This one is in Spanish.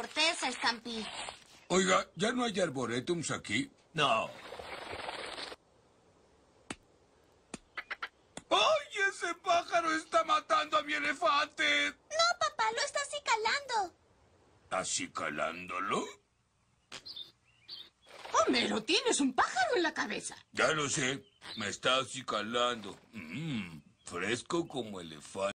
corteza, Stampy. Oiga, ¿ya no hay arboretums aquí? No. ¡Ay, ese pájaro está matando a mi elefante! No, papá, lo está acicalando. ¿Acicalándolo? Homero, tienes un pájaro en la cabeza. Ya lo sé, me está acicalando. Fresco como elefante.